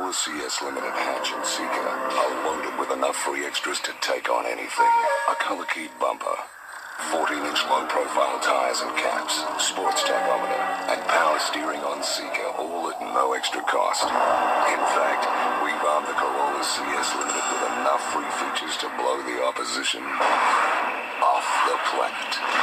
Corolla CS Limited hatch and Seeker are loaded with enough free extras to take on anything. A color-keyed bumper, 14-inch low-profile tires and caps, sports tachometer, and power steering on Seeker, all at no extra cost. In fact, we've armed the Corolla CS Limited with enough free features to blow the opposition off the planet.